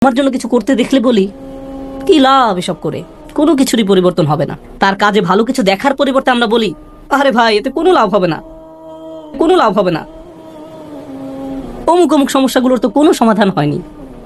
আপনার জন্য কিছু করতে দেখলে বলি, কি লাভ এসব করে? কোনো কিছুরই পরিবর্তন হবে না। তার কাজে ভালো কিছু দেখার পরিবর্তে আমরা বলি, আরে ভাই এতে কোনো লাভ হবে না, কোনো লাভ হবে না, অমুক অমুক সমস্যাগুলোর তো কোনো সমাধান হয়নি।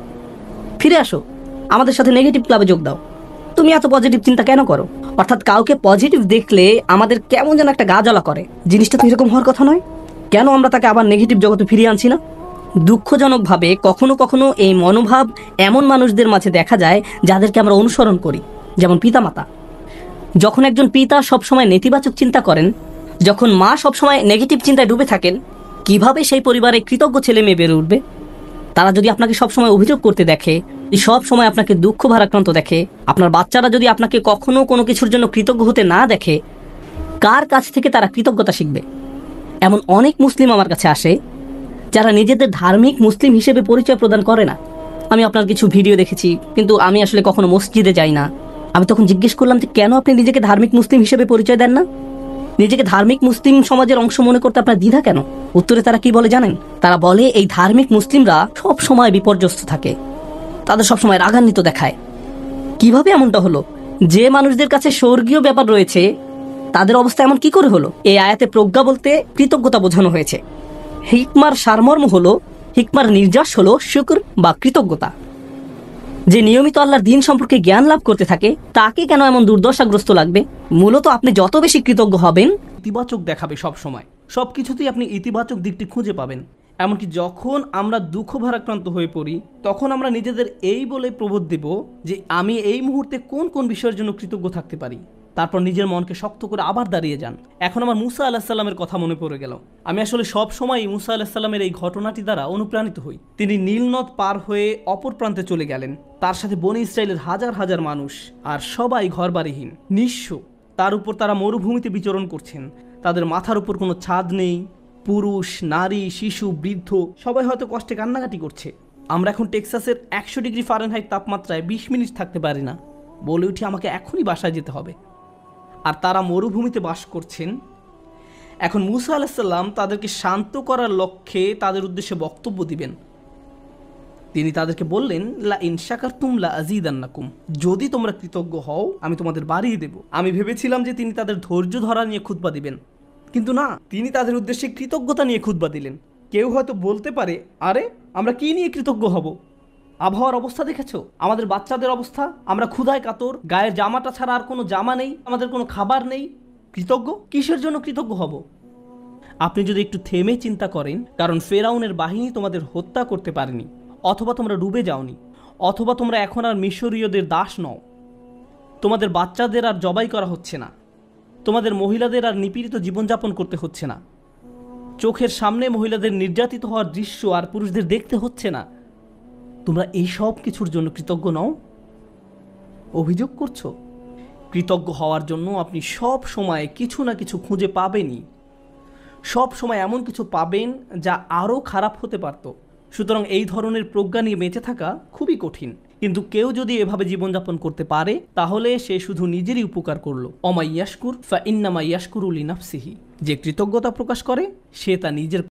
ফিরে আসো, আমাদের সাথে নেগেটিভ ক্লাবে যোগ দাও। তুমি এত পজিটিভ চিন্তা কেন করো? অর্থাৎ কাউকে পজিটিভ দেখলে আমাদের কেমন যেন একটা গা জ্বালা করে। জিনিসটা তো এরকম হওয়ার কথা নয়। কেন আমরা তাকে আবার নেগেটিভ জগতে ফিরিয়ে আনছি না? দুঃখজনকভাবে কখনো কখনো এই মনোভাব এমন মানুষদের মাঝে দেখা যায় যাদেরকে আমরা অনুসরণ করি, যেমন পিতামাতা। যখন একজন পিতা সবসময় নেতিবাচক চিন্তা করেন, যখন মা সবসময় নেগেটিভ চিন্তায় ডুবে থাকেন, কিভাবে সেই পরিবারে কৃতজ্ঞ ছেলে মেয়ে বেড়ে উঠবে? তারা যদি আপনাকে সবসময় অভিযোগ করতে দেখে, সব সময় আপনাকে দুঃখ ভারাক্রান্ত দেখে, আপনার বাচ্চারা যদি আপনাকে কখনো কোনো কিছুর জন্য কৃতজ্ঞ হতে না দেখে, কার কাছ থেকে তারা কৃতজ্ঞতা শিখবে? এমন অনেক মুসলিম আমার কাছে আসে যারা নিজেদের ধার্মিক মুসলিম হিসেবে পরিচয় প্রদান করে না। আমি আপনার কিছু ভিডিও দেখেছি, কিন্তু আমি আসলে কখনো মসজিদে যাই না। আমি তখন জিজ্ঞেস করলাম যে কেন আপনি নিজেকে ধার্মিক মুসলিম হিসেবে পরিচয় দেন না? নিজেকে ধার্মিক মুসলিম সমাজের অংশ মনে করতে আপনার দ্বিধা কেন? উত্তরে তারা কি বলে জানেন? তারা বলে এই ধার্মিক মুসলিমরা সব সময় বিপর্যস্ত থাকে, তাদের সবসময় রাগান্বিত দেখায়। কিভাবে এমনটা হলো? যে মানুষদের কাছে স্বর্গীয় ব্যাপার রয়েছে তাদের অবস্থা এমন কি করে হলো? এই আয়াতে প্রজ্ঞা বলতে কৃতজ্ঞতা বোঝানো হয়েছে। হিকমার সারমর্ম হলো, হিকমার নির্যাস হলো শুকর বা কৃতজ্ঞতা। যে নিয়মিত আল্লাহর দিন সম্পর্কে জ্ঞান লাভ করতে থাকে তাকে কেন এমন দুর্দশাগ্রস্ত লাগবে? মূলত আপনি যত বেশি কৃতজ্ঞ হবেন, ইতিবাচক দেখাবে সব সময়। সব কিছুতেই আপনি ইতিবাচক দিকটি খুঁজে পাবেন। এমনকি যখন আমরা দুঃখ ভারাক্রান্ত হয়ে পড়ি, তখন আমরা নিজেদের এই বলে প্রবোধ দেব যে আমি এই মুহূর্তে কোন কোন বিষয়ের জন্য কৃতজ্ঞ থাকতে পারি। তারপর নিজের মনকে শক্ত করে আবার দাঁড়িয়ে যান। এখন আমার মুসা আলাহিসাল্লামের কথা মনে পড়ে গেল। আমি আসলে সব সময় মুসা আলাহিসাল্লামের এই ঘটনাটি দ্বারা অনুপ্রাণিত হই। তিনি নীল নদ পার হয়ে অপর প্রান্তে চলে গেলেন। তার সাথে বনি ইসরায়েলের হাজার হাজার মানুষ, আর সবাই ঘরবাড়িহীন, নিঃস্ব। তার উপর তারা মরুভূমিতে বিচরণ করছেন। তাদের মাথার উপর কোনো ছাদ নেই। পুরুষ, নারী, শিশু, বৃদ্ধ সবাই হয়তো কষ্টে কান্নাকাটি করছে। আমরা এখন টেক্সাসের 100 ডিগ্রি ফারেনহাইট তাপমাত্রায় 20 মিনিট থাকতে পারি না। বলে উঠি আমাকে এখনই বাসায় যেতে হবে। আর তারা মরুভূমিতে বাস করছেন। এখন মুসা আলাইসাল্লাম তাদেরকে শান্ত করার লক্ষ্যে তাদের উদ্দেশ্যে বক্তব্য দিবেন। তিনি তাদেরকে বললেন, লা ইন শাকারতুম লা আযীদান্নাকুম, যদি তোমরা কৃতজ্ঞ হও আমি তোমাদের বাড়িয়ে দেব। আমি ভেবেছিলাম যে তিনি তাদের ধৈর্য ধরা নিয়ে খুতবা দিবেন, কিন্তু না, তিনি তাদের উদ্দেশ্যে কৃতজ্ঞতা নিয়ে খুতবা দিলেন। কেউ হয়তো বলতে পারে, আরে আমরা কি নিয়ে কৃতজ্ঞ হব? আবহাওয়ার অবস্থা দেখেছো, আমাদের বাচ্চাদের অবস্থা, আমরা ক্ষুধায় কাতর, গায়ের জামাটা ছাড়া আর কোনো জামা নেই, আমাদের কোনো খাবার নেই। কৃতজ্ঞ কিসের জন্য কৃতজ্ঞ হব? আপনি যদি একটু থেমে চিন্তা করেন, কারণ ফেরাউনের বাহিনী তোমাদের হত্যা করতে পারেনি, অথবা তোমরা ডুবে যাওনি, অথবা তোমরা এখন আর মিশরীয়দের দাস নও, তোমাদের বাচ্চাদের আর জবাই করা হচ্ছে না, তোমাদের মহিলাদের আর নিপীড়িত জীবনযাপন করতে হচ্ছে না, চোখের সামনে মহিলাদের নির্যাতিত হওয়ার দৃশ্য আর পুরুষদের দেখতে হচ্ছে না, তোমরা এই সব কিছুর জন্য কৃতজ্ঞ নও? অভিযোগ করছো? কৃতজ্ঞ হওয়ার জন্য আপনি সব সময় কিছু না কিছু খুঁজে পাবেনই। সব সময় এমন কিছু পাবেন যা আরও খারাপ হতে পারত। সুতরাং এই ধরনের প্রজ্ঞা নিয়ে বেঁচে থাকা খুবই কঠিন। কিন্তু কেউ যদি এভাবে জীবনযাপন করতে পারে তাহলে সে শুধু নিজেরই উপকার করলো। অমা ইয়াশকুর ফা ইন্নামা ইয়াশকুরু লিনাফসিহি, যে কৃতজ্ঞতা প্রকাশ করে সে তা নিজের